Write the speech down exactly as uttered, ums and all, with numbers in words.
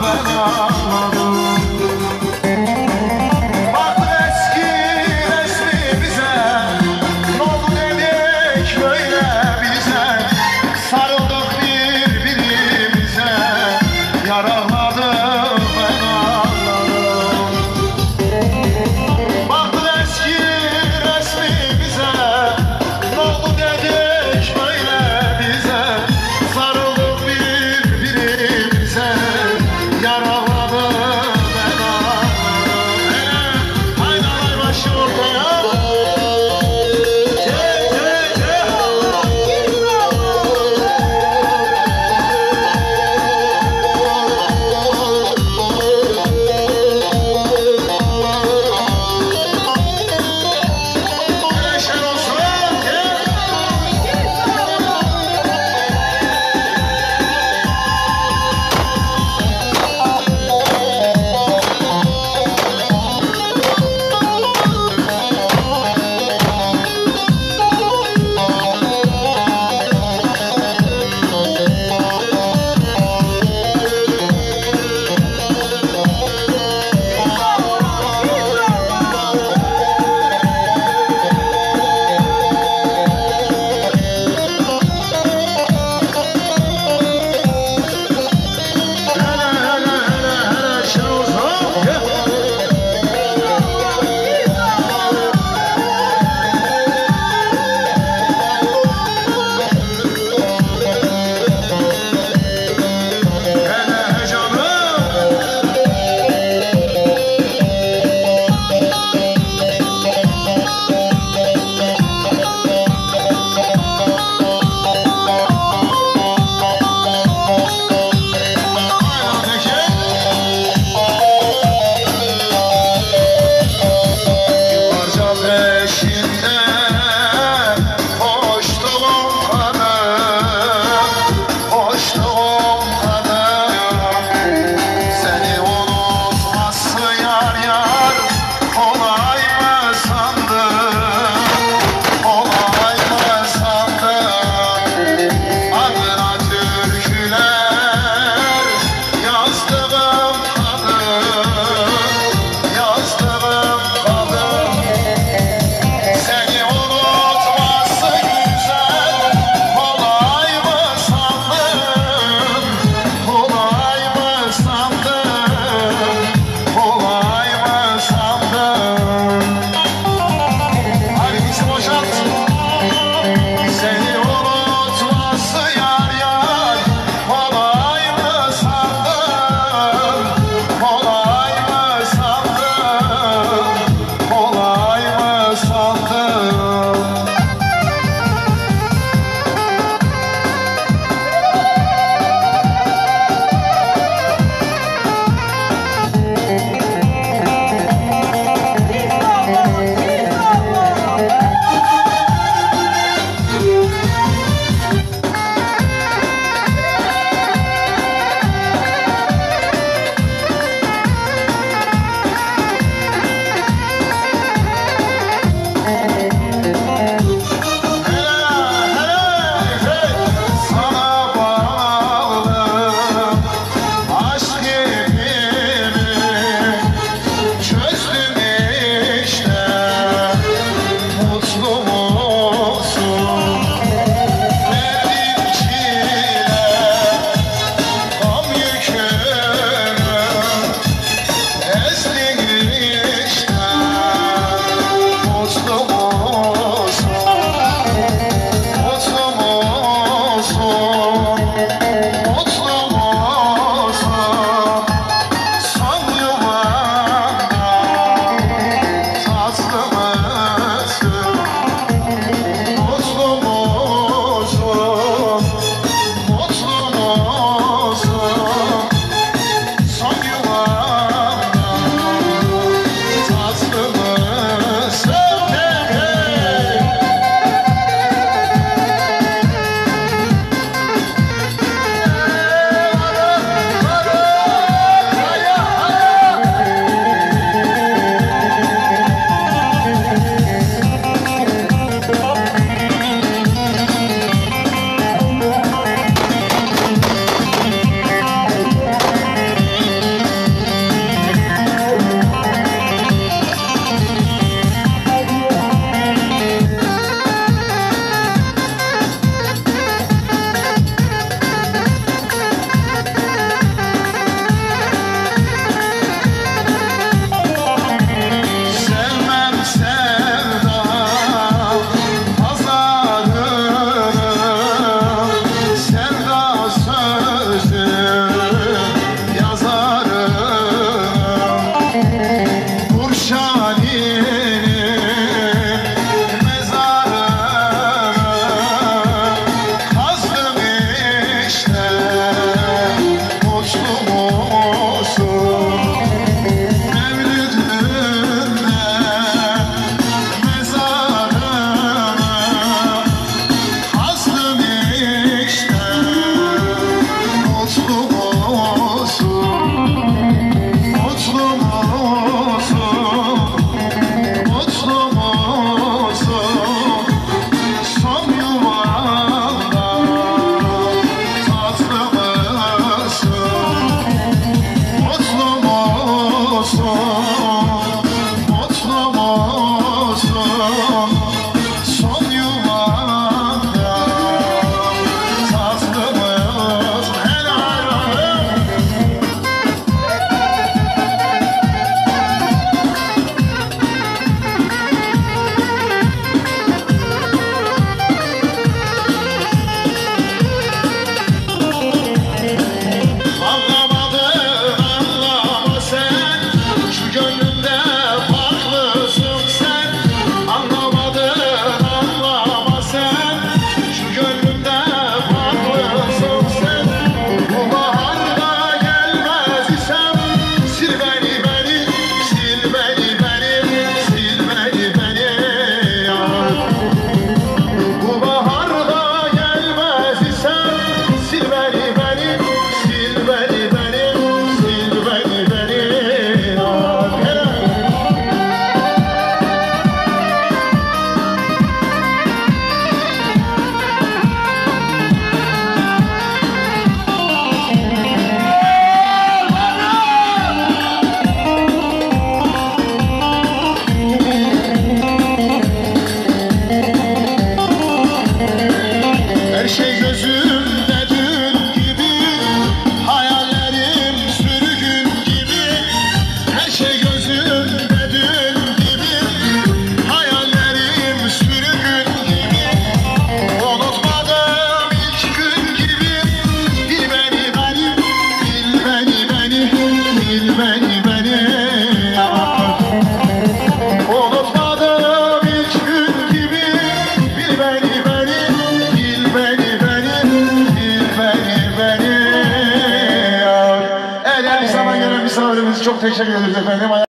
ben anladım. Baktık eski resmimize, ne oldu dedik böyle bize. Sarıldık birbirimize, yaraladık ben anladım. Baktık eski resmimize, ne oldu dedik böyle bize. Sarıldık birbirimize, yaraladık olsun. Mevlüdünde mezarına astım işte. Mutlu olsun, mutlu olsun, mutlu olsun. Son yuvanda tatlı mısın? Mutlu olsun, mutlu olsun. Son yuvanda tatlı mısın? Helal olsun. Anlamadın anlama sen, şu gönlümde farklısın sen. Anlamadın anlama sen, şu gönlümde farklısın sen. Bu baharda gelmez isem, sil beni beni, sil beni beni, sil beni beni yar. Bu baharda gelmez isem, sil beni beni, sil beni beni, sil beni beni yar. Helal. Her şey gözümde dün gibi, hayallerim sürgün gibi. Her şey gözümde dün gibi, hayallerim sürgün gibi. Unutmadım ilk gün gibi, bil beni beni, bil beni beni, bil beni beni yar. Unutmadım ilk gün gibi, bil beni beni, bil beni beni, bil beni beni yar. Evet, yani zaman gelen misafirimiz çok teşekkür ederiz efendim.